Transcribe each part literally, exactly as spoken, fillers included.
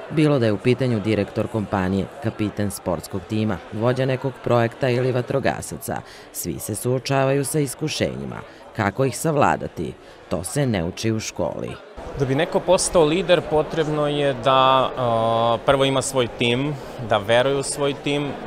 Bilo da je u pitanju direktor kompanije, kapiten sportskog tima, vođa nekog projekta ili vatrogasaca, svi se suočavaju sa iskušenjima. Kako ih savladati? To se ne uči u školi. Da bi neko postao lider, potrebno je da uh, prvo ima svoj tim, da veruje u svoj tim uh,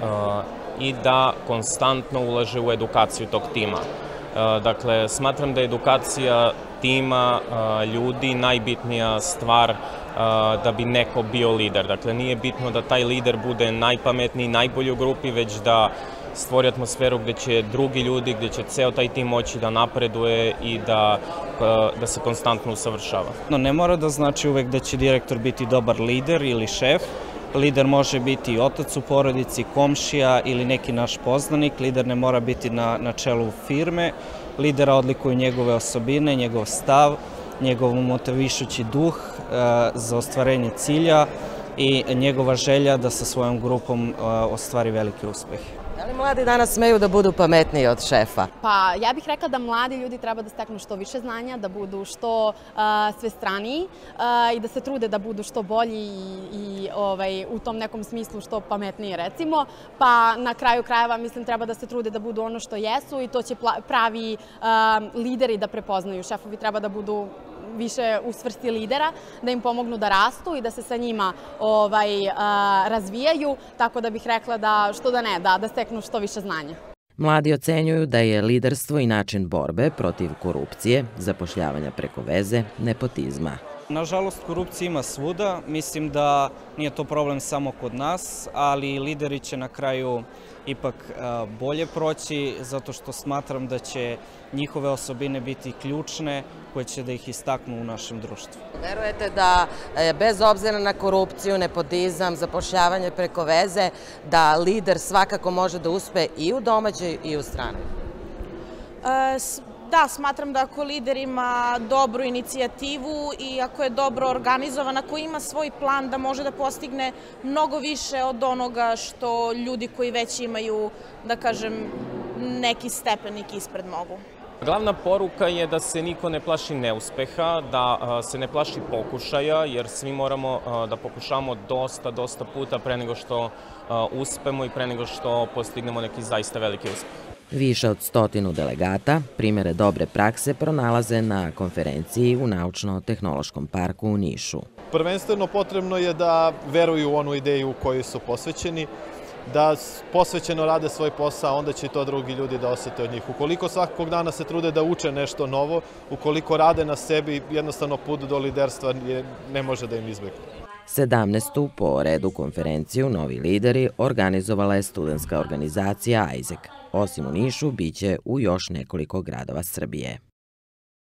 i da konstantno ulaže u edukaciju tog tima. Uh, dakle, smatram da je edukacija tima, uh, ljudi, najbitnija stvar uh, da bi neko bio lider. Dakle, nije bitno da taj lider bude najpametniji, najbolji u grupi, već da stvori atmosferu gde će drugi ljudi, gde će ceo taj tim moći da napreduje i da, da se konstantno usavršava. No, ne mora da znači uvek da će direktor biti dobar lider ili šef. Lider može biti otac u porodici, komšija ili neki naš poznanik. Lider ne mora biti na, na čelu firme. Lidera odlikuju njegove osobine, njegov stav, njegov motivišući duh uh, za ostvarenje cilja i njegova želja da sa svojom grupom uh, ostvari veliki uspeh. Da li mladi danas smeju da budu pametniji od šefa? Pa ja bih rekla da mladi ljudi treba da steknu što više znanja, da budu što uh, svestraniji uh, i da se trude da budu što bolji i, i ovaj, u tom nekom smislu što pametniji recimo. Pa na kraju krajeva mislim treba da se trude da budu ono što jesu i to će pravi uh, lideri da prepoznaju. Šefovi treba da budu više u svrsti lidera, da im pomognu da rastu i da se sa njima ovaj, a, razvijaju, tako da bih rekla da što da ne, da, da steknu što više znanja. Mladi ocenjuju da je liderstvo i način borbe protiv korupcije, zapošljavanja preko veze, nepotizma. Nažalost, korupcija ima svuda. Mislim da nije to problem samo kod nas, ali lideri će na kraju ipak bolje proći, zato što smatram da će njihove osobine biti ključne koje će da ih istaknu u našem društvu. Verujete da bez obzira na korupciju, nepotizam, zapošljavanje preko veze, da lider svakako može da uspe i u domaćoj i u stranoj? Da, smatram da ako lider ima dobru inicijativu i ako je dobro organizovan, ako ima svoj plan da može da postigne mnogo više od onoga što ljudi koji već imaju, da kažem, neki stepenik ispred mogu. Glavna poruka je da se niko ne plaši neuspeha, da se ne plaši pokušaja, jer svi moramo da pokušamo dosta, dosta puta pre nego što uspemo i pre nego što postignemo neki zaista veliki uspeh. Više od stotinu delegata primere dobre prakse pronalaze na konferenciji u Naučno-tehnološkom parku u Nišu. Prvenstveno potrebno je da veruju u onu ideju u kojoj su posvećeni, da posvećeno rade svoj posao, onda će to drugi ljudi da osete od njih. Ukoliko svakog dana se trude da uče nešto novo, ukoliko rade na sebi, jednostavno put do liderstva ne može da im izbegne. sedamnaestu po redu konferenciju Novi lideri organizovala je studentska organizacija Isaac. Osim u Nišu, biće u još nekoliko gradova Srbije.